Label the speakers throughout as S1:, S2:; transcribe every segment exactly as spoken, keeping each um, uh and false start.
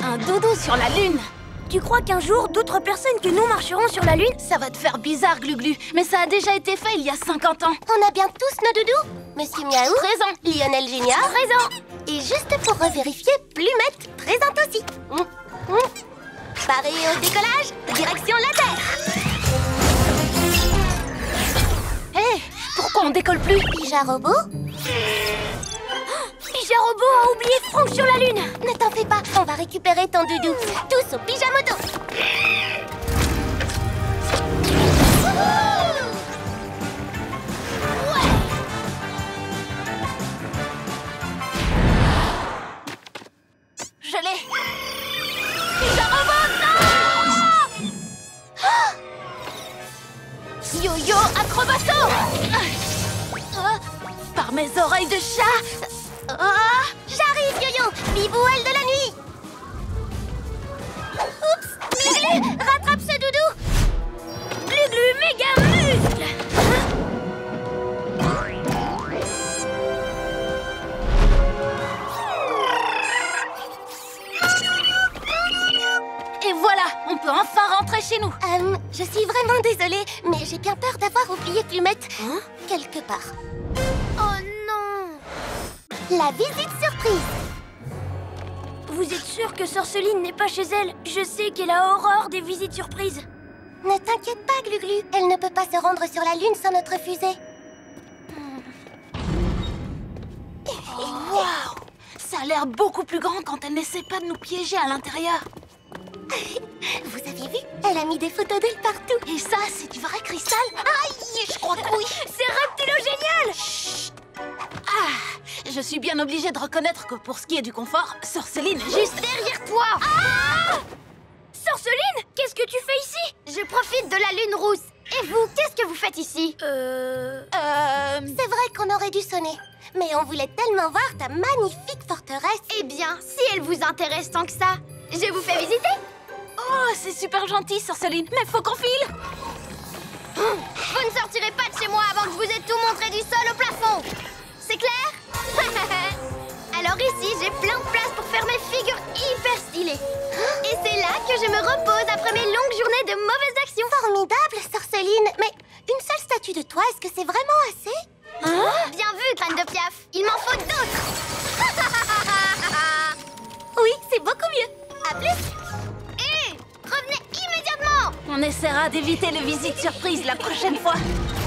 S1: Un doudou sur la Lune.
S2: Tu crois qu'un jour, d'autres personnes que nous marcheront sur la Lune?
S1: Ça va te faire bizarre, Glu-Glu, mais ça a déjà été fait il y a cinquante ans.
S3: On a bien tous nos doudous? Monsieur Miaou?
S1: Présent.
S3: Lionel Junior?
S2: Présent.
S3: Et juste pour revérifier, Plumette, présente aussi. Mmh. Mmh. Paré au décollage, direction la Terre.
S1: Hé, hey, pourquoi on décolle plus?
S3: Pija Robot?
S2: Pija Robot a oublié Franck sur la Lune.
S3: Ne t'en fais pas, on va récupérer ton doudou. Tous au pyjamoto.
S1: Je l'ai. Pija Robot, non! Yo-yo acrobato. Ah, par mes oreilles de chat. Ah,
S3: j'arrive, Yo-Yo. Bibouelle de la nuit. Oups, Glu-Glu, rattrape ce doudou.
S2: Glu-Glu, méga muscle.
S1: Et voilà, on peut enfin rentrer chez nous.
S3: Euh, je suis vraiment désolée, mais j'ai bien peur d'avoir oublié Plumette. Hein? Quelque part.
S2: Oh non!
S3: La visite surprise.
S2: Vous êtes sûr que Sorceline n'est pas chez elle? Je sais qu'elle a horreur des visites surprises.
S3: Ne t'inquiète pas, Glu-Glu. Elle ne peut pas se rendre sur la Lune sans notre fusée.
S1: Oh, waouh! Ça a l'air beaucoup plus grand quand elle n'essaie pas de nous piéger à l'intérieur.
S3: Vous avez vu? Elle a mis des photos d'elle partout.
S1: Et ça, c'est du vrai cristal? Aïe, je crois que oui.
S2: C'est reptilo-génial!
S1: Chut. Ah, je suis bien obligée de reconnaître que pour ce qui est du confort, Sorceline est juste derrière toi.
S2: Ah! Sorceline, qu'est-ce que tu fais ici?
S4: Je profite de la Lune rousse. Et vous, qu'est-ce que vous faites ici?
S2: Euh...
S1: Euh...
S3: C'est vrai qu'on aurait dû sonner. Mais on voulait tellement voir ta magnifique forteresse.
S4: Eh bien, si elle vous intéresse tant que ça, je vous fais visiter.
S1: Oh, c'est super gentil, Sorceline, mais faut qu'on file.
S4: Vous ne sortirez pas de chez moi avant que je vous ai tout montré du sol au plafond. C'est clair? Alors ici, j'ai plein de place pour faire mes figures hyper stylées. Et c'est là que je me repose après mes longues journées de mauvaises actions.
S3: Formidable, Sorceline. Mais une seule statue de toi, est-ce que c'est vraiment assez?
S4: Hein? Bien vu, crâne de piaf. Il m'en faut d'autres.
S3: Oui, c'est beaucoup mieux. À plus.
S4: Hé, revenez immédiatement.
S1: On essaiera d'éviter les visites surprises la prochaine fois.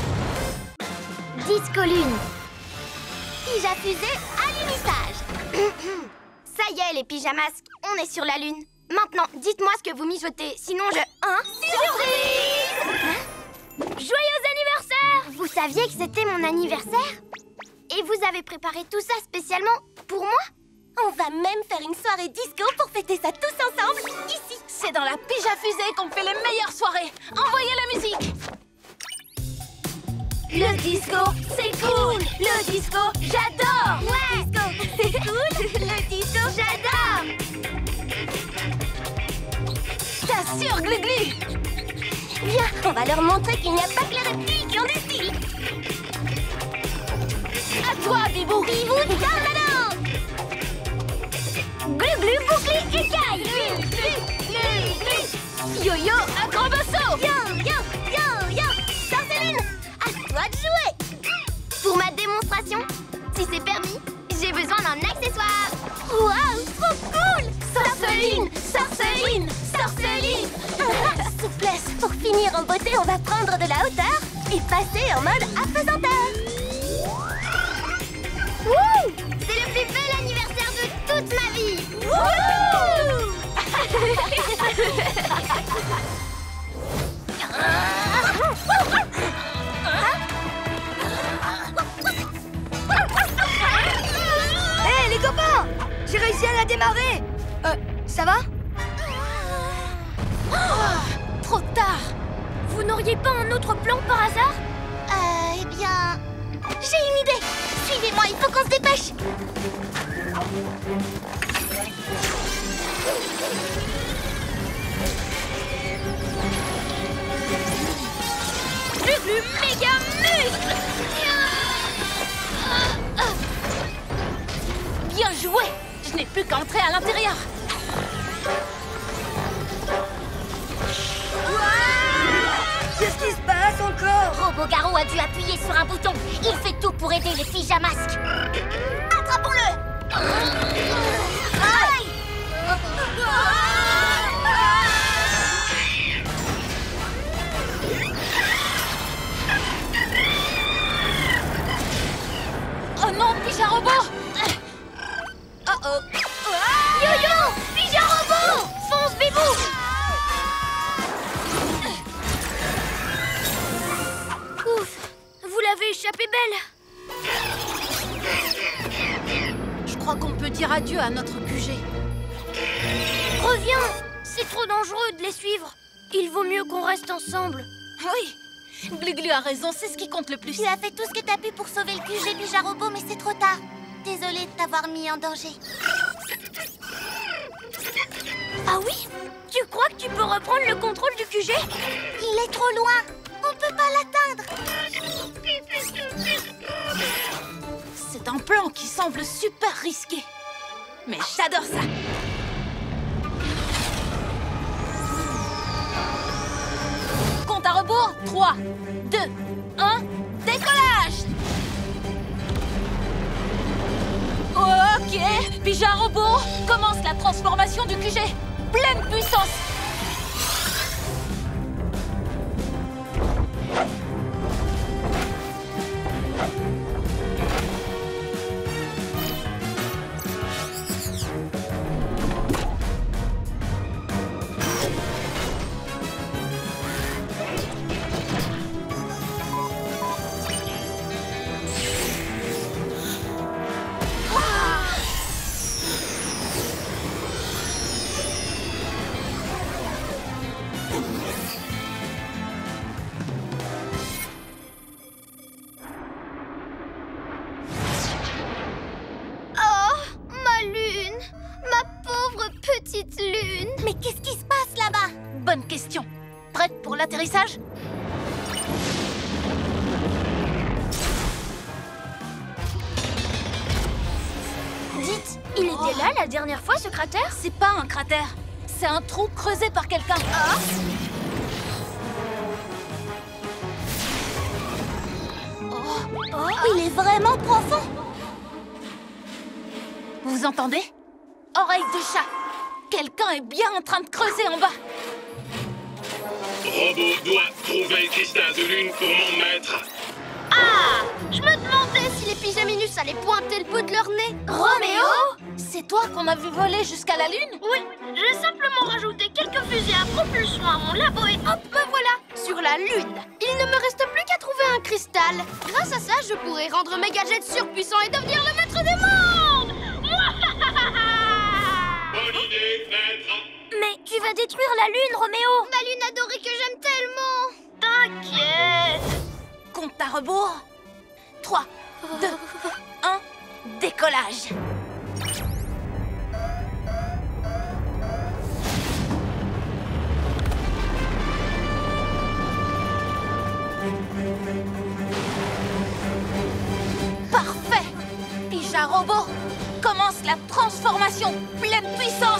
S4: Disco Lune.
S3: Pija fusée à l'unissage.
S4: Ça y est, les pyjamas, on est sur la Lune. Maintenant, dites-moi ce que vous mijotez, sinon je... Hein?
S3: Surprise!
S4: Joyeux anniversaire! Vous saviez que c'était mon anniversaire? Et vous avez préparé tout ça spécialement pour moi?
S3: On va même faire une soirée disco pour fêter ça tous ensemble, ici.
S1: C'est dans la Pija fusée qu'on fait les meilleures soirées. Envoyez la musique.
S2: Le disco, c'est cool. Le disco, j'adore.
S3: Ouais, disco, c'est cool. Le disco, j'adore.
S1: T'assures, Glu-Glu.
S3: Viens, on va leur montrer qu'il n'y a pas que les reptiles qui ont du style.
S1: À toi, Bibou.
S3: Bibou, dans la danse.
S2: Glu-Glu, bouclier, écaille.
S3: Glu, glu, glu, glu.
S1: Yo-yo, acrobasso.
S3: Yo, yo, yo, yo. Sorceline, à toi de jouer.
S4: Pour ma démonstration, si c'est permis, j'ai besoin d'un accessoire.
S3: Waouh, trop cool.
S1: Sorceline, Sorceline, Sorceline.
S3: Souplesse. Pour finir en beauté, on va prendre de la hauteur et passer en mode apesanteur.
S4: Wouh! C'est le plus bel anniversaire de toute ma vie.
S3: Wouhou!
S2: Hé, hey, les copains! J'ai réussi à la démarrer. Euh, ça va?
S1: Oh, trop tard.
S2: Vous n'auriez pas un autre plan par hasard?
S3: Euh, eh bien... J'ai une idée. Suivez-moi, il faut qu'on se dépêche.
S2: Glu-Glu, méga muscle.
S1: Bien joué. Je n'ai plus qu'à entrer à l'intérieur.
S2: Qu'est-ce qui se passe encore?
S3: Robo-Garou a dû appuyer sur un bouton. Il fait tout pour aider les pyjamasques. Attrapons-le! Aïe!
S1: Oh non, Pyja Robot! Oh oh!
S2: Yo-yo! Pyja Robot! Fonce, Bébou! Ouf! Vous l'avez échappé belle!
S1: Je crois qu'on peut dire adieu à notre Q G.
S2: Reviens! C'est trop dangereux de les suivre. Il vaut mieux qu'on reste ensemble.
S1: Oui! Glu-Glu a raison, c'est ce qui compte le plus.
S3: Tu as fait tout ce que t'as pu pour sauver le Q G Pyja Robot, mais c'est trop tard. Désolée de t'avoir mis en danger.
S2: Ah oui? Tu crois que tu peux reprendre le contrôle du Q G?
S3: Il est trop loin. On peut pas l'atteindre.
S1: C'est un plan qui semble super risqué. Mais j'adore ça. Compte à rebours. trois, deux, un, décollage! Ok, Pyja Robot, commence la transformation du Q G. Pleine puissance.
S3: Mais qu'est-ce qui se passe là-bas?
S1: Bonne question. Prête pour l'atterrissage?
S2: Dites, il était là la dernière fois, ce cratère?
S1: C'est pas un cratère. C'est un trou creusé par quelqu'un.
S2: Ah.
S1: Oh.
S3: Oh, il est vraiment profond.
S1: Vous entendez? Oreille de chat. Quelqu'un est bien en train de creuser en bas.
S5: Robot doit trouver le cristal de lune pour mon maître.
S4: Ah! Je me demandais si les pyjaminus allaient pointer le bout de leur nez.
S1: Roméo? C'est toi qu'on a vu voler jusqu'à la lune?
S2: Oui, j'ai simplement rajouté quelques fusées à propulsion à mon labo et hop, me voilà!
S4: Sur la lune, il ne me reste plus qu'à trouver un cristal. Grâce à ça, je pourrai rendre mes gadgets surpuissants et devenir le maître des mondes.
S5: Bonne idée, maître.
S2: Mais tu vas détruire la lune, Roméo!
S4: Ma lune adorée que j'aime tellement.
S2: T'inquiète!
S1: Compte à rebours. trois, deux, un, décollage. Parfait! Pyja Robot commence la transformation pleine puissance.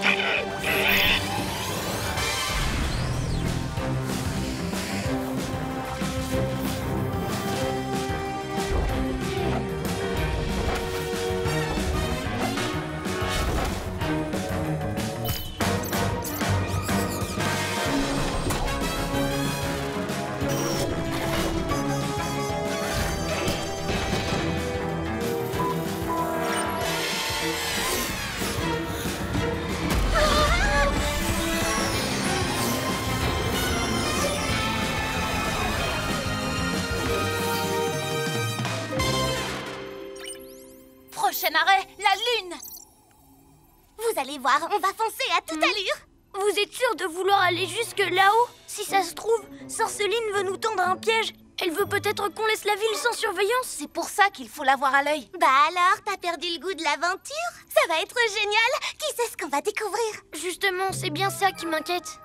S1: Prochain arrêt, la lune.
S3: Vous allez voir, on va foncer à toute allure.
S2: Vous êtes sûr de vouloir aller jusque là-haut? Si ça se trouve, Sorceline veut nous tendre un piège. Elle veut peut-être qu'on laisse la ville sans surveillance.
S1: C'est pour ça qu'il faut l'avoir à l'œil.
S3: Bah alors, t'as perdu le goût de l'aventure? Ça va être génial. Qui sait ce qu'on va découvrir?
S2: Justement, c'est bien ça qui m'inquiète.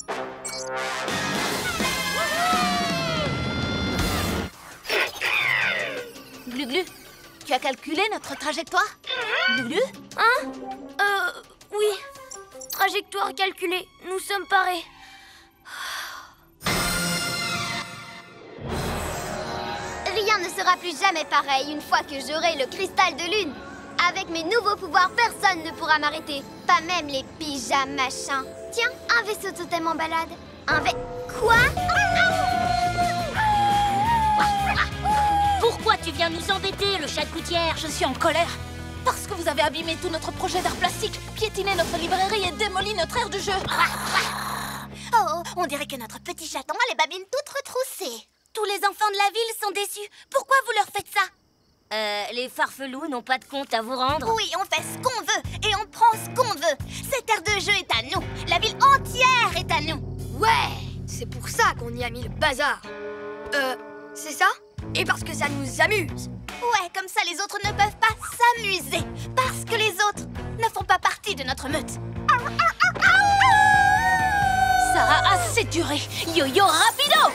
S1: Glu-Glu, tu as calculé notre trajectoire? Glu-Glu?
S2: Hein? Euh... Oui. Trajectoire calculée, nous sommes parés.
S4: Rien ne sera plus jamais pareil une fois que j'aurai le cristal de lune. Avec mes nouveaux pouvoirs, personne ne pourra m'arrêter. Pas même les pyjamas machins. Tiens, un vaisseau totem en balade. Un vai... Quoi?
S2: Pourquoi tu viens nous embêter, le chat de gouttière?
S1: Je suis en colère. Parce que vous avez abîmé tout notre projet d'art plastique, piétiné notre librairie et démoli notre aire de jeu.
S3: Oh, on dirait que notre petit chaton a les babines toutes retroussées. Tous les enfants de la ville sont déçus. Pourquoi vous leur faites ça?
S2: Euh, les farfelous n'ont pas de compte à vous rendre?
S3: Oui, on fait ce qu'on veut et on prend ce qu'on veut. Cette aire de jeu est à nous. La ville entière est à nous.
S6: Ouais, c'est pour ça qu'on y a mis le bazar. Euh, c'est ça? Et parce que ça nous amuse.
S3: Ouais, comme ça les autres ne peuvent pas s'amuser. Parce que les autres ne font pas partie de notre meute.
S1: Ça a assez duré. Yo-yo rapido!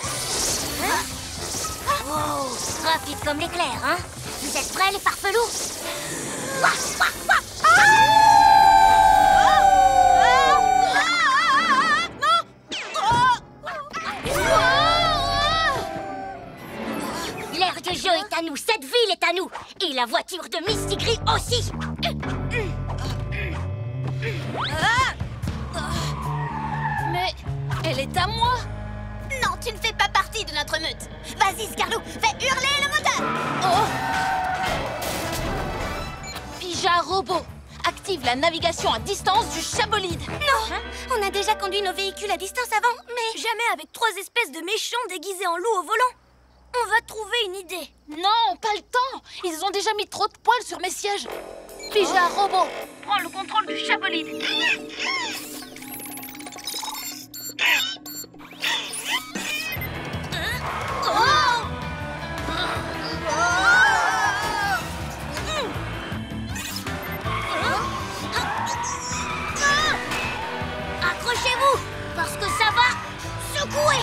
S2: Wow, rapide comme l'éclair, hein? Vous êtes prêts, les farfelous? L'aire de jeu est à nous, cette ville est à nous. Et la voiture de Misty Gris aussi.
S1: Mais elle est à moi.
S3: Non, tu ne fais pas partie de notre meute. Vas-y, Scarlou, fais hurler le moteur.
S1: Oh! Pija Robot, active la navigation à distance du chabolide.
S3: Non, on a déjà conduit nos véhicules à distance avant, mais...
S2: Jamais avec trois espèces de méchants déguisés en loups au volant. On va trouver une idée.
S1: Non, pas le temps. Ils ont déjà mis trop de poils sur mes sièges. Pija Robot,
S2: Prends le contrôle du chabolide. Accrochez-vous, parce que ça va secouer.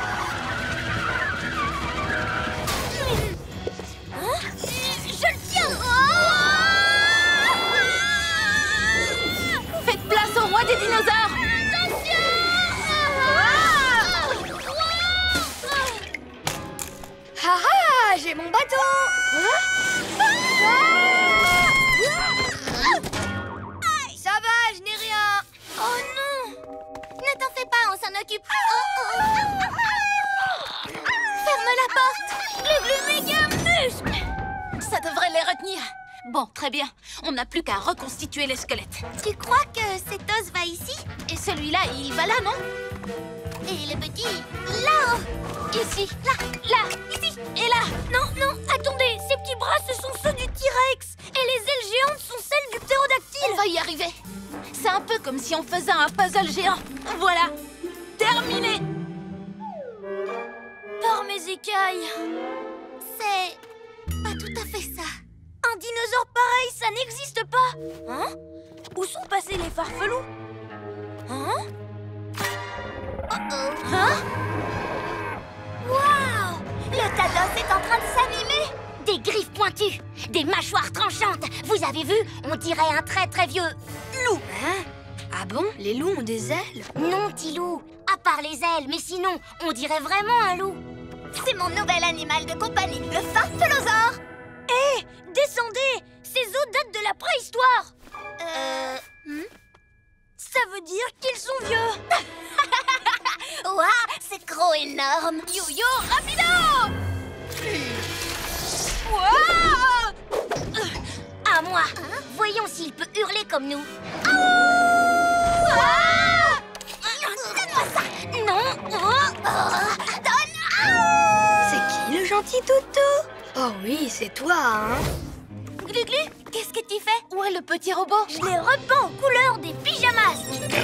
S2: Je le tiens.
S1: faites place au roi des dinosaures.
S6: Ah ah, j'ai mon bateau. Ça va, je n'ai rien.
S3: Oh non! Ne t'en fais pas, on s'en occupe. Oh, oh, oh. Ferme la porte.
S1: Le méga muscle. Ça devrait les retenir. Bon, très bien. On n'a plus qu'à reconstituer les squelettes.
S3: Tu crois que cet os va ici?
S1: Et celui-là, il va là, non?
S3: Et le petit, là-haut.
S1: Ici, là, là, ici et là.
S2: Non, non, attendez, ces petits bras, ce sont ceux du T-Rex. Et les ailes géantes sont celles du ptérodactyle.
S1: On va y arriver. C'est un peu comme si on faisait un puzzle géant. Voilà, terminé.
S2: Par mes écailles.
S3: C'est pas tout à fait ça.
S2: Un dinosaure pareil, ça n'existe pas. Hein? Où sont passés les farfelous? Hein?
S3: Oh-oh.
S2: Hein?
S3: Waouh! Le tas d'os est en train de s'animer.
S2: Des griffes pointues, des mâchoires tranchantes. Vous avez vu? On dirait un très très vieux loup.
S6: Hein? Ah bon? Les loups ont des ailes?
S2: Non, petit loup. À part les ailes, mais sinon, on dirait vraiment un loup.
S3: C'est mon nouvel animal de compagnie, le farfelosaure.
S2: Hé, descendez! Ces os datent de la préhistoire.
S3: Euh...
S2: Ça veut dire qu'ils sont vieux.
S3: Waouh, c'est gros énorme.
S1: Yo-yo rapido. Wow.
S2: À moi. Voyons s'il peut hurler comme nous.
S3: Donne-moi ça.
S2: Non. Oh.
S6: C'est qui le gentil toutou? Oh oui, c'est toi, hein?
S3: Glu-glu, qu'est-ce que tu fais?
S1: Où est le petit robot?
S2: Je l'ai repeint aux couleurs des pyjamas.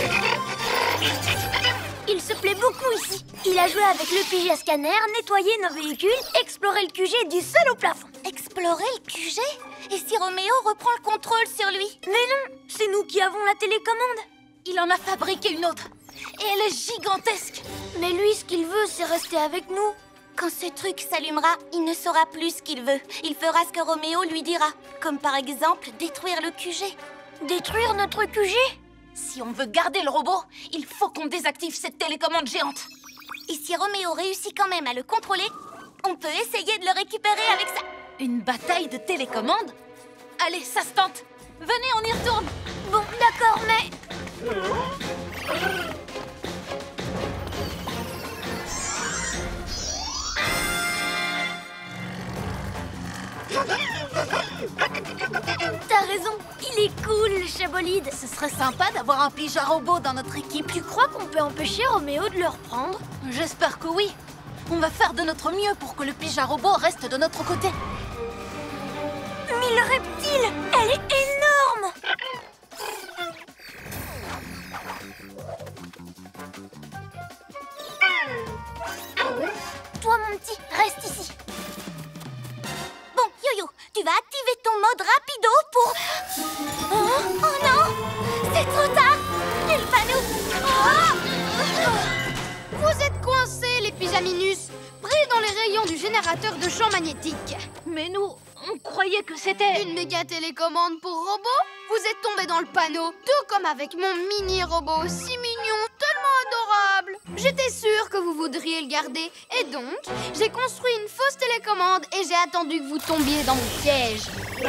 S2: Il se plaît beaucoup ici. Il a joué avec le pyja scanner, nettoyé nos véhicules, exploré le Q G du sol au plafond.
S3: Explorer le Q G? Et si Roméo reprend le contrôle sur lui?
S2: Mais non, c'est nous qui avons la télécommande.
S1: Il en a fabriqué une autre. Et elle est gigantesque.
S2: Mais lui, ce qu'il veut, c'est rester avec nous.
S3: Quand ce truc s'allumera, il ne saura plus ce qu'il veut. Il fera ce que Roméo lui dira. Comme par exemple, détruire le Q G.
S2: Détruire notre Q G?
S1: Si on veut garder le robot, il faut qu'on désactive cette télécommande géante.
S3: Et si Roméo réussit quand même à le contrôler, on peut essayer de le récupérer avec ça.
S1: Une bataille de télécommande? Allez, ça se tente. Venez, on y retourne.
S2: Bon, d'accord, mais... T'as raison, il est cool, le Chabolide.
S1: Ce serait sympa d'avoir un pyjama robot dans notre équipe.
S2: Tu crois qu'on peut empêcher Roméo de le reprendre?
S1: J'espère que oui. On va faire de notre mieux pour que le pyjama robot reste de notre côté.
S2: Mais le reptile, elle est énorme! Toi, mon petit, reste ici.
S3: Bon, Yo-Yo, tu vas activer ton mode rapido pour... Oh, oh non! C'est trop tard! Il va nous... Oh!
S4: Vous êtes coincés, les pyjaminus, pris dans les rayons du générateur de champ magnétique.
S1: Mais nous, on croyait que c'était...
S4: Une méga télécommande pour robot? Vous êtes tombés dans le panneau, tout comme avec mon mini-robot si mignon, tellement adorable. J'étais sûre que vous voudriez le garder, et donc, j'ai construit une fausse télécommande et j'ai attendu que vous tombiez dans mon piège.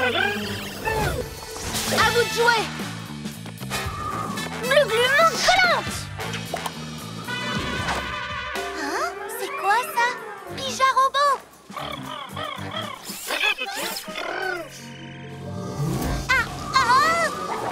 S1: À vous de jouer!
S2: Glu-glu, monte collante!
S3: Hein? C'est quoi ça? Pyjama robot! Ah! Ah!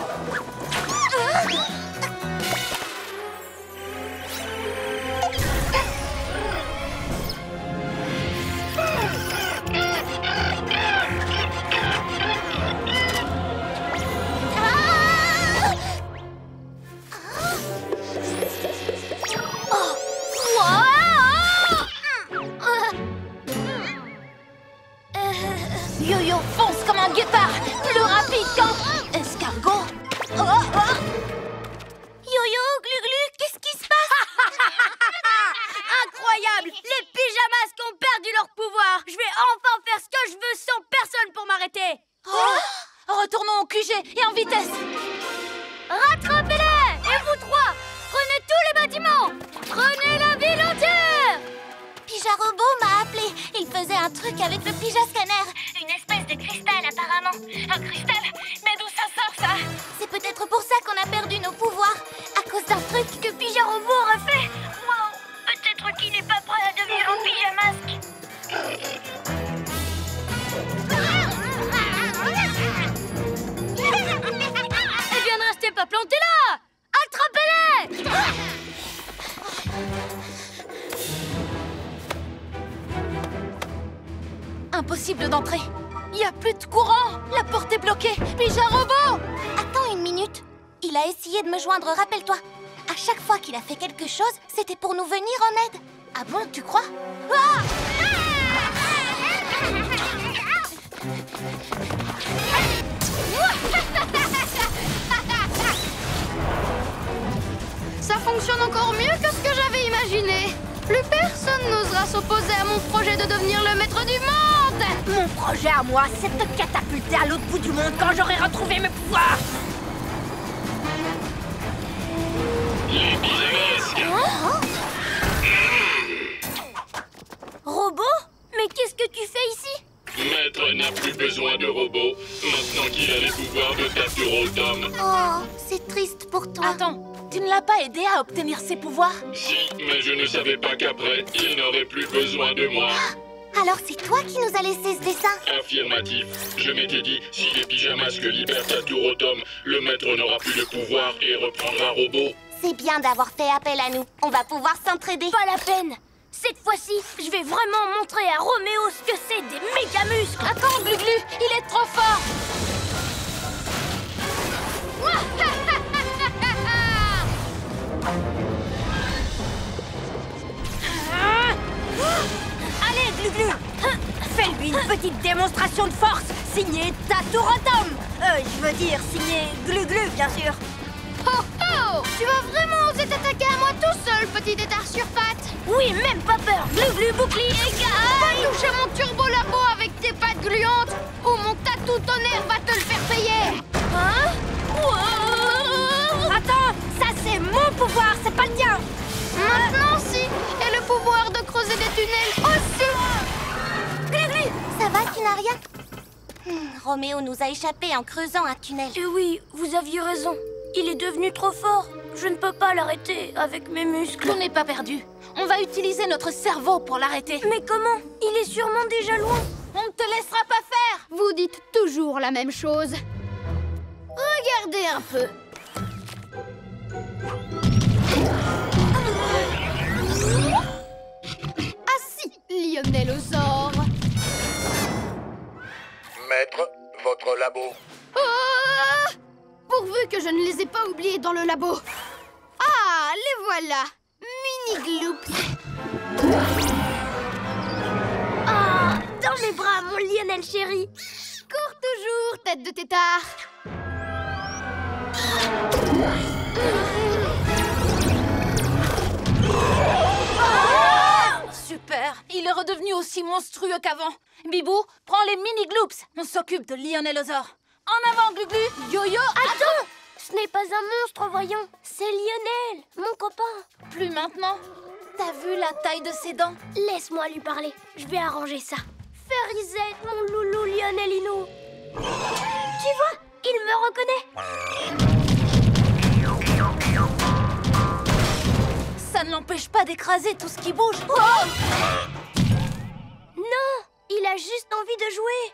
S1: Yo-Yo fonce comme un guépard, plus rapide qu'un escargot. Oh, oh.
S3: Yo-Yo, Glu-Glu, qu'est-ce qui se passe?
S2: Incroyable! Les pyjamas ont perdu leur pouvoir! Je vais enfin faire ce que je veux sans personne pour m'arrêter!
S1: Oh, retournons au Q G et en vitesse.
S2: Rattrapez-les! Et vous trois, prenez tous les bâtiments! Prenez la ville entière!
S3: Pyjama robot m'a appelé. Il faisait un truc avec le pyjama scanner.
S2: Une espèce de cristal, apparemment. Un cristal? Mais d'où ça sort, ça?
S3: C'est peut-être pour ça qu'on a perdu nos pouvoirs. À cause d'un truc
S2: Que Pyjama Robot aurait fait? Wow! Peut-être qu'il n'est pas prêt à devenir un pyjamasque. Eh bien, ne restez pas plantés là! Attrapez-les!
S1: Impossible d'entrer. Il n'y a plus de courant. La porte est bloquée. Pyjama robot!
S3: Attends une minute. Il a essayé de me joindre, rappelle-toi. À chaque fois qu'il a fait quelque chose, c'était pour nous venir en aide. Ah bon, tu crois? Ah!
S4: Ça fonctionne encore mieux que ce que j'avais imaginé. Plus personne n'osera s'opposer à mon projet de devenir le maître du monde.
S2: Mon projet à moi, c'est de te catapulter à l'autre bout du monde quand j'aurai retrouvé mes pouvoirs.
S5: Les pyjamasques.
S2: Robot? Mais qu'est-ce que tu fais ici?
S5: Maître n'a plus besoin de robots, maintenant qu'il a les pouvoirs de Taturotum.
S3: Oh, c'est triste pour toi.
S1: Attends, tu ne l'as pas aidé à obtenir ses pouvoirs?
S5: Si, mais je ne savais pas qu'après, il n'aurait plus besoin de moi.
S3: Alors c'est toi qui nous as laissé ce dessin?
S5: Affirmatif. Je m'étais dit, si les pyjamasques libèrent Taturotum, le maître n'aura plus de pouvoir et reprendra robot.
S3: C'est bien d'avoir fait appel à nous. On va pouvoir s'entraider.
S2: Pas la peine. Cette fois-ci, je vais vraiment montrer à Roméo ce que c'est des méga muscles.
S1: Attends, Glu-Glu, il est trop fort.
S2: Allez, Glu-Glu, fais-lui une petite démonstration de force, signée Taturotum. Euh, je veux dire, signée Glu-Glu, bien sûr.
S4: Oh oh! Tu vas vraiment oser t'attaquer à moi tout seul, petit étard sur pattes?
S2: Oui, même pas peur. Glu-Glu, bouclier,
S4: Va toucher mon turbo labo avec tes pattes gluantes, ou mon tatou tonnerre va te le faire payer.
S2: Hein? Wow! Attends,
S4: tunnel aussi loin.
S3: Glu-Glu, ça va, tu n'as rien? Hmm, Roméo nous a échappé en creusant un tunnel.
S2: Eh oui, vous aviez raison. Il est devenu trop fort. Je ne peux pas l'arrêter avec mes muscles.
S1: On n'est pas perdu. On va utiliser notre cerveau pour l'arrêter.
S2: Mais comment? Il est sûrement déjà loin.
S1: On ne te laissera pas faire.
S4: Vous dites toujours la même chose. Regardez un peu. Ah si, Lionellosaure.
S7: Maître, votre labo.
S4: Oh! Pourvu que je ne les ai pas oubliés dans le labo. Ah, les voilà. Mini-gloops.
S2: Ah, dans mes bras, mon Lionel chéri.
S4: Cours toujours, tête de tétard.
S1: Super. Il est redevenu aussi monstrueux qu'avant. Bibou, prends les mini-gloops. On s'occupe de Lionellosaure. En avant, Glu-Glu. Yo-yo,
S2: Attends! Ce n'est pas un monstre, voyons. C'est Lionel, mon copain.
S1: plus maintenant. T'as vu la taille de ses dents?
S2: Laisse-moi lui parler. Je vais arranger ça. Férisette, mon loulou Lionelino. Tu vois, il me reconnaît.
S1: Ça ne l'empêche pas d'écraser tout ce qui bouge. Oh!
S2: Non, il a juste envie de jouer.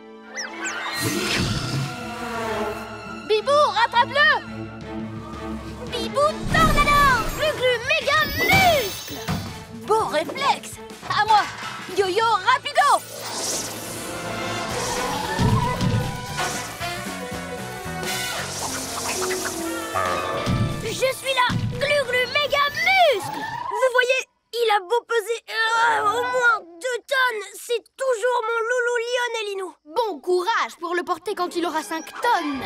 S1: Bibou, rattrape-le!
S2: Bibou Tornado! Glu-Glu méga muscle!
S1: Beau réflexe! À moi! Yo-yo, rapido!
S2: Je suis là! Glu-Glu méga muscle! Vous voyez, il a beau peser euh, au moins deux tonnes, c'est toujours mon loulou Lionelino.
S4: Bon courage pour le porter quand il aura cinq tonnes.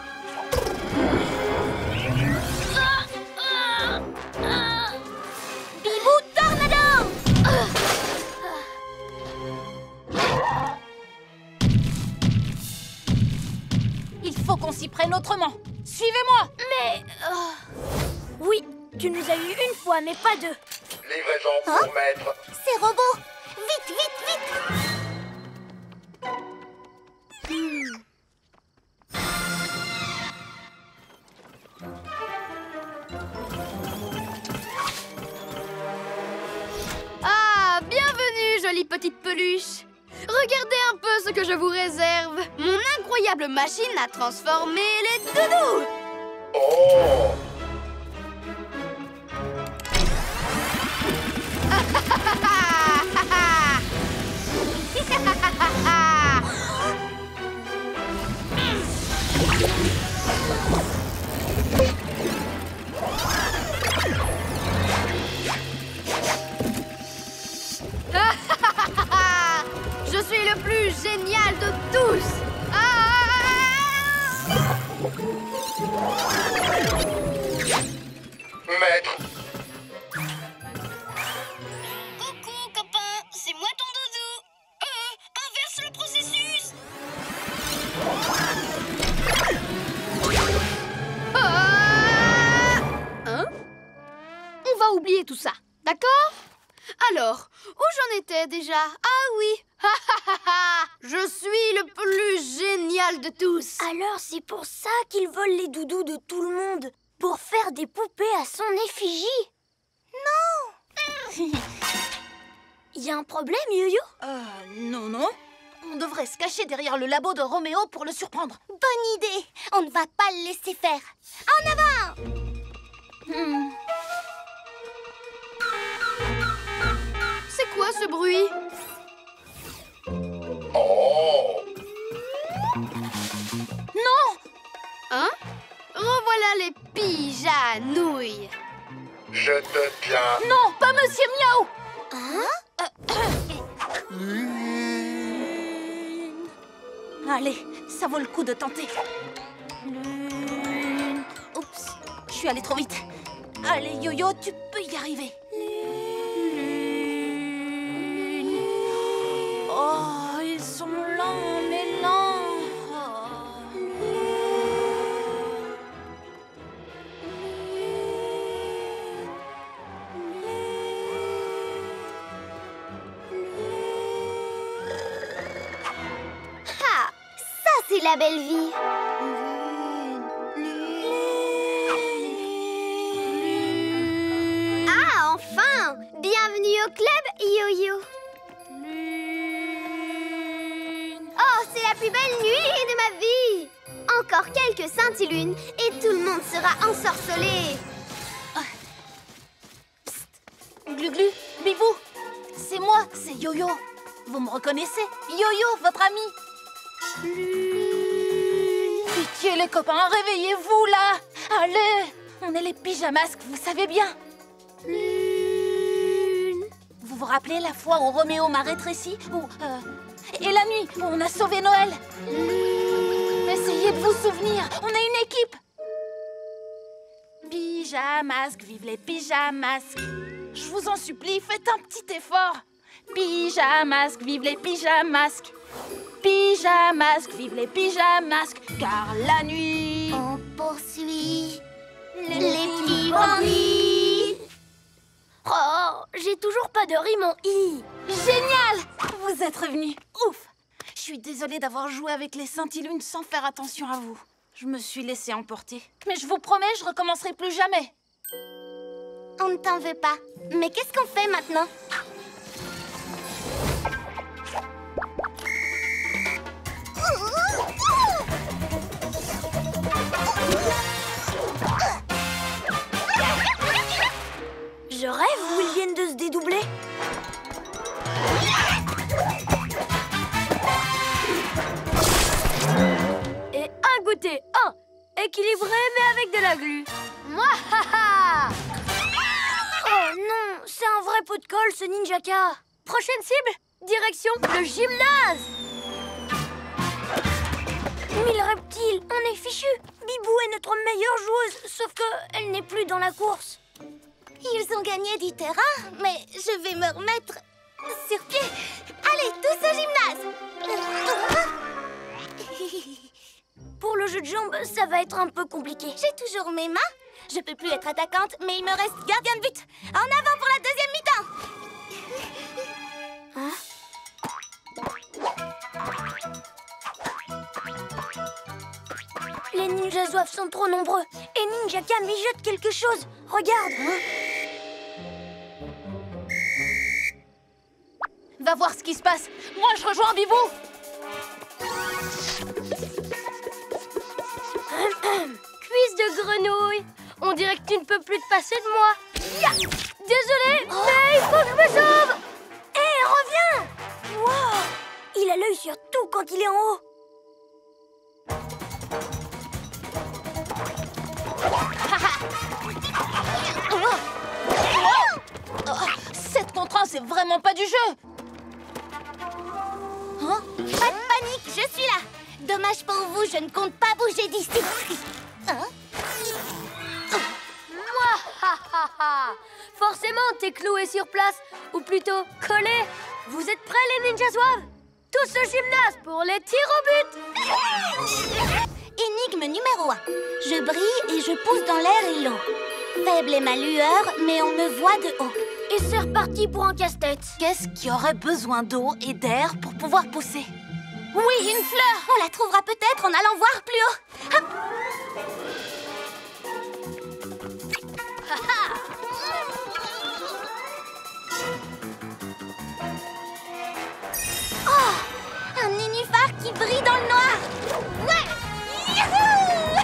S2: Bibou Tornado!
S1: Il faut qu'on s'y prenne autrement. Suivez-moi!
S2: Mais... euh, Oui, tu nous as eu une fois, mais pas deux.
S7: Livraison pour maître.
S3: C'est robot. Vite, vite, vite.
S4: Ah, bienvenue, jolie petite peluche. Regardez un peu ce que je vous réserve. Mon incroyable machine à transformer les doudous.
S7: Oh!
S4: Je suis le plus génial de tous. Ah!
S7: Maître,
S3: Coucou, copain. C'est moi ton doudou. Euh, inverse le processus.
S4: Ah! Hein? On va oublier tout ça, d'accord? Alors, où j'en étais déjà? Ah oui! Je suis le plus génial de tous!
S2: Alors c'est pour ça qu'il vole les doudous de tout le monde. Pour faire des poupées à son effigie. Non. Il y a un problème, Yo-Yo?
S1: Euh, non, non. On devrait se cacher derrière le labo de Roméo pour le surprendre.
S3: Bonne idée. On ne va pas le laisser faire. En avant.
S1: Hmm.
S4: C'est quoi ce bruit?
S7: oh!
S1: Non!
S4: Hein? Revoilà les pigeanouilles!
S7: Je te tiens.
S1: Non, pas Monsieur Miaou! Allez, ça vaut le coup de tenter. Lune. Oups, je suis allée trop vite. Allez, Yo-Yo, tu peux y arriver. Lune. Oh, ils sont lents, mais lents. Oh.
S4: la belle vie. Ah, enfin! Bienvenue au club, Yo-Yo. Oh, c'est la plus belle nuit de ma vie! Encore quelques scintillunes et tout le monde sera ensorcelé.
S1: Glu-Glu, Bibou, c'est moi, c'est Yo-Yo. Vous me reconnaissez? Yo-Yo, votre ami. Pitié les copains, réveillez-vous là. Allez, on est les pyjamasques, vous savez bien. Vous vous rappelez la fois où Roméo m'a rétréci ou, euh, et la nuit où on a sauvé Noël? Essayez de vous souvenir, on est une équipe. Pyjamasques, vive les pyjamasques. Je vous en supplie, faites un petit effort. Pyjamasques, vive les pyjamasques. Pyjamasques, vive les pyjamasques. Car la nuit...
S4: On poursuit les petits bandits.
S2: Oh, j'ai toujours pas de rime en i.
S1: Génial! Vous êtes revenus. Ouf! Je suis désolée d'avoir joué avec les scintillunes sans faire attention à vous. Je me suis laissée emporter. Mais je vous promets, je recommencerai plus jamais.
S4: On ne t'en veut pas. Mais qu'est-ce qu'on fait maintenant?
S2: Je rêve où ils viennent de se dédoubler. Et un goûter, un. Équilibré mais avec de la glu. Mouahaha! Oh non, c'est un vrai pot de colle ce ninjaka. Prochaine cible, direction le gymnase. Mille reptiles, on est fichus. Bibou est notre meilleure joueuse, sauf qu'elle n'est plus dans la course.
S4: Ils ont gagné du terrain, mais je vais me remettre sur pied. Allez, tous au gymnase.
S2: Pour le jeu de jambes, ça va être un peu compliqué.
S4: J'ai toujours mes mains. Je peux plus être attaquante, mais il me reste gardien de but. En avant pour la deuxième mi-temps.
S2: Hein? Les ninjas zouaves sont trop nombreux. Et Ninjaka mijote quelque chose. Regarde. Hein?
S1: Va voir ce qui se passe. Moi, je rejoins Bibou.
S2: Cuisse de grenouille. On dirait que tu ne peux plus te passer de moi. Ya! Désolé, oh. mais il faut que je me sauve. Hé, hey, reviens. Wow. Il a l'œil sur tout quand il est en haut.
S1: sept contre un, c'est vraiment pas du jeu.
S4: Hein? Pas de panique, je suis là. Dommage pour vous, je ne compte pas bouger d'ici. Hein?
S2: Mouahaha! Forcément, t'es cloué sur place, ou plutôt collé. Vous êtes prêts, les ninjas zouaves? Tous au gymnase pour les tirs au but.
S4: Énigme numéro un. Je brille et je pousse dans l'air et l'eau. Faible est ma lueur, mais on me voit de haut.
S2: Et c'est reparti pour un casse-tête.
S1: Qu'est-ce qui aurait besoin d'eau et d'air pour pouvoir pousser? Oui, une fleur.
S4: On la trouvera peut-être en allant voir plus haut. Hop. Oh, un nénuphar qui brille dans le noir. Ouais. Youhou.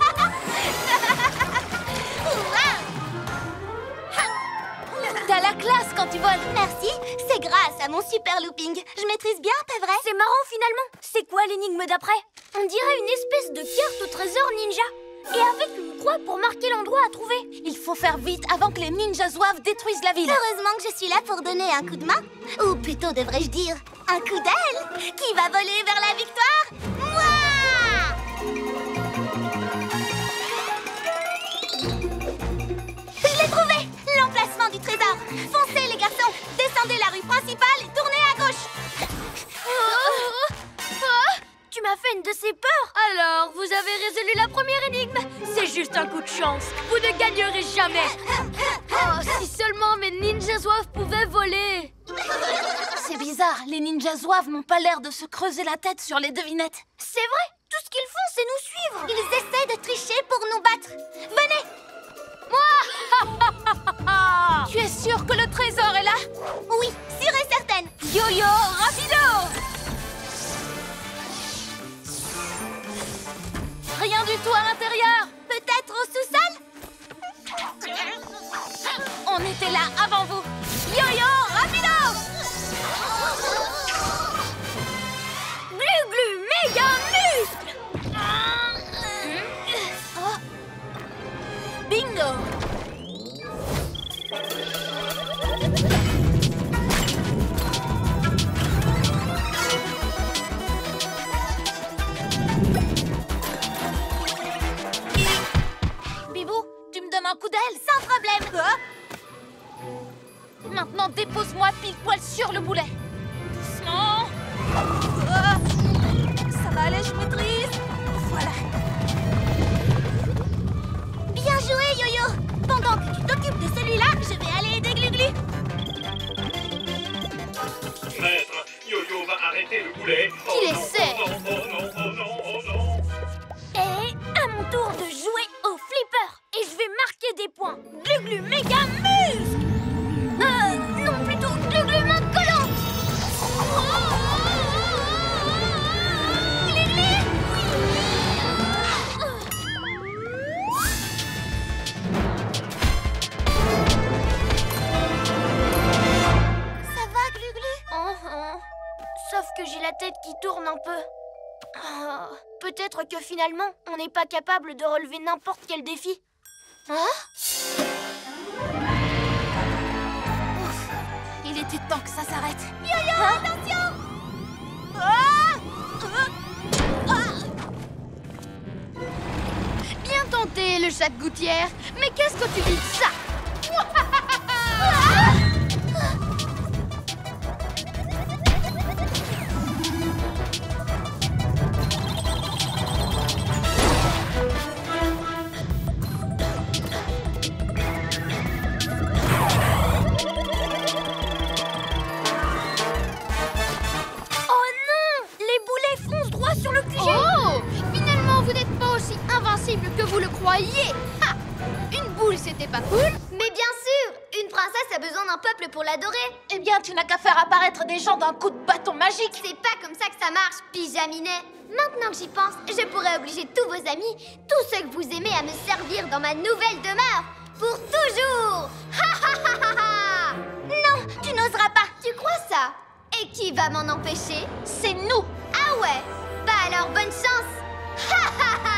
S1: T'as la classe quand tu voles.
S4: Merci, c'est grâce à mon super looping. Je maîtrise bien, pas vrai?
S2: C'est marrant finalement. C'est quoi l'énigme d'après? On dirait une espèce de carte au trésor ninja. Et avec une croix pour marquer l'endroit à trouver.
S1: Il faut faire vite avant que les ninjas zouaves détruisent la ville.
S4: Heureusement que je suis là pour donner un coup de main. Ou plutôt devrais-je dire, un coup d'aile. Qui va voler vers la victoire? Moi! Je l'ai trouvé! L'emplacement du trésor. Foncez les garçons. Descendez la rue principale et tournez à gauche.
S2: Oh, oh, tu m'as fait une de ces peurs. Alors, vous avez résolu la première énigme. C'est juste un coup de chance. Vous ne gagnerez jamais. Oh, si seulement mes ninjas zouaves pouvaient voler.
S1: C'est bizarre, les ninjas zouaves n'ont pas l'air de se creuser la tête sur les devinettes.
S2: C'est vrai,
S3: Tout ce qu'ils font, c'est nous suivre. Ils essaient de tricher pour nous battre. Venez.
S1: Tu es sûr que le trésor est là?
S3: Oui, sûre et certaine.
S1: Yo-yo, rapido! Rien du tout à l'intérieur.
S3: Peut-être au sous-sol?
S1: On était là avant vous. Yo-yo, rapido!
S2: Glu-glu, méga muscle!
S1: Oh. Bingo! Bibou, tu me donnes un coup d'aile?
S3: Sans problème.
S1: Maintenant, dépose-moi pile poil sur le boulet. Doucement. Ah. Ça va aller, je maîtrise. Voilà.
S3: Bien joué, Yo-Yo. Pendant que tu t'occupes de celui-là, je vais aller aider Glu-Glu.
S5: Maître, Yo-Yo va arrêter le boulet. Oh
S2: Qu'il
S5: non,
S2: essaie.
S5: Oh non, oh non, oh non, oh non.
S2: Et à mon tour de jouer au flipper. Et je vais marquer des points. Glu-glu, méga muscle! Euh, non, plutôt glu-glu, main collante!
S3: Ça va, Glu-Glu?
S2: Oh, oh. Sauf que j'ai la tête qui tourne un peu. Ah, peut-être que finalement, on n'est pas capable de relever n'importe quel défi. Hein?
S1: Il était temps que ça s'arrête.
S3: Yo-Yo,
S1: Hein?
S3: attention!
S1: Ah!
S2: Bien tenté, le chat de gouttière. Mais qu'est-ce que tu dis de ça? Oh non! Les boulets foncent droit sur le Q G! Oh! Finalement, vous n'êtes pas aussi invincible que vous le croyez! Ha! Une boule, c'était pas cool?
S4: Mais bien sûr, une princesse a besoin d'un peuple pour l'adorer.
S1: Eh bien, tu n'as qu'à faire apparaître des gens d'un coup de bâton magique.
S4: C'est pas comme ça que ça marche, pyjaminet. Maintenant que j'y pense, je pourrais obliger tous vos amis, tous ceux que vous aimez, à me servir dans ma nouvelle demeure. Pour toujours. Ha ha ha ha ha.
S3: Non, tu n'oseras pas.
S4: Tu crois ça? Et qui va m'en empêcher?
S1: C'est nous.
S4: Ah ouais? Bah alors bonne chance. Ha ha ha.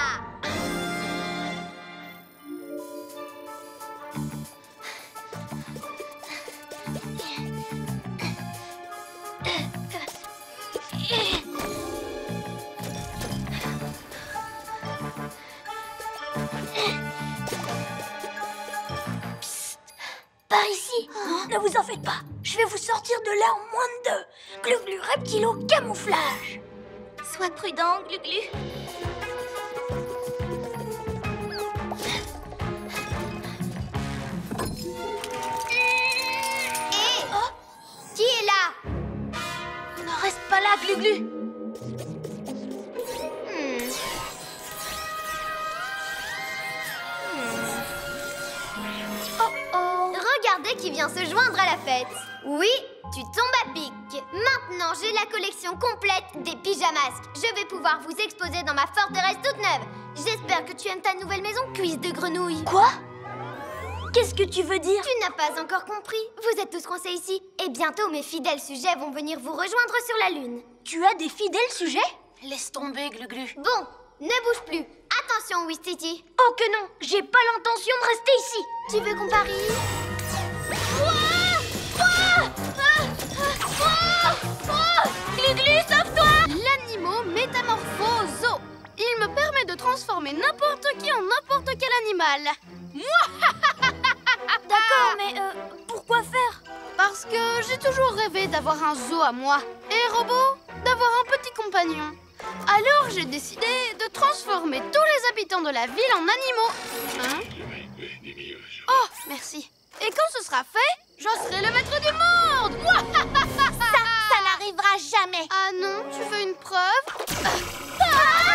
S2: Par ici. Ne vous en faites pas. Je vais vous sortir de là en moins de deux. Glu-glu, reptilo, camouflage.
S3: Sois prudent, Glu-Glu.
S4: Hé! Qui est là?
S1: Ne reste pas là, Glu-Glu.
S4: Hmm. Oh oh! Regardez qui vient se joindre à la fête. Oui, tu tombes à pic. Maintenant, j'ai la collection complète des pyjamasques. Je vais pouvoir vous exposer dans ma forteresse toute neuve. J'espère que tu aimes ta nouvelle maison, cuisse de grenouille.
S2: Quoi? Qu'est-ce que tu veux dire?
S4: Tu n'as pas encore compris. Vous êtes tous coincés ici. Et bientôt, mes fidèles sujets vont venir vous rejoindre sur la Lune.
S2: Tu as des fidèles sujets?
S1: Laisse tomber, Glu-Glu.
S4: Bon, ne bouge plus. Attention, Wistiti.
S2: Oh que non, j'ai pas l'intention de rester ici.
S4: Tu veux qu'on parie?
S2: Glu-Glu, sauve-toi! L'animaux métamorphoso. Il me permet de transformer n'importe qui en n'importe quel animal. D'accord, mais euh, pourquoi faire? Parce que j'ai toujours rêvé d'avoir un zoo à moi. Et robot, d'avoir un petit compagnon. Alors j'ai décidé de transformer tous les habitants de la ville en animaux. Hein? Oh, merci. Et quand ce sera fait, je serai le maître du monde.
S3: Ça, ça n'arrivera jamais.
S2: Ah non, tu veux une preuve? Ah!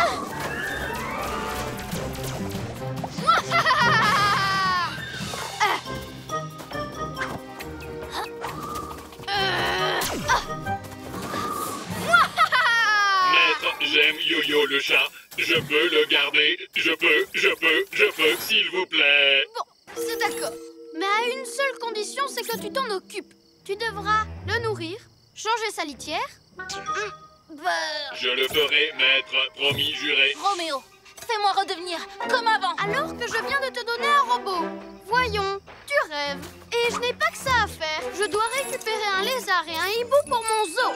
S5: peux le garder. Je peux, je peux, je peux, s'il vous plaît.
S2: Bon, c'est d'accord. Mais à une seule condition, c'est que tu t'en occupes. Tu devras le nourrir, changer sa litière.
S1: Bah...
S5: Je le ferai, maître. Promis, juré.
S1: Roméo, fais-moi redevenir comme avant.
S2: Alors que je viens de te donner un robot. Voyons, tu rêves. Et je n'ai pas que ça à faire. Je dois récupérer un lézard et un hibou pour mon zoo.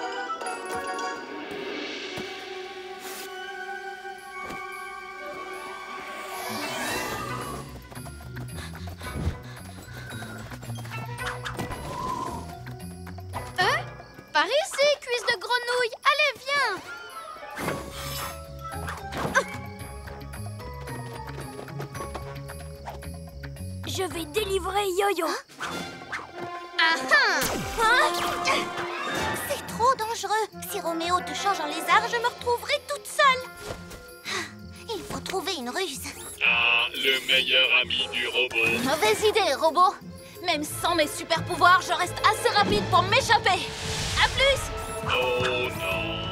S2: Euh Par ici, cuisse de grenouille. Allez, viens.
S3: Je vais délivrer Yo-Yo.
S2: Ah ah.
S3: C'est trop dangereux. Si Roméo te change en lézard, je me retrouverai toute seule. Il faut trouver une ruse.
S5: Ah, le meilleur ami du robot.
S1: Mauvaise idée, robot. Même sans mes super pouvoirs, je reste assez rapide pour m'échapper. À plus.
S5: Oh non.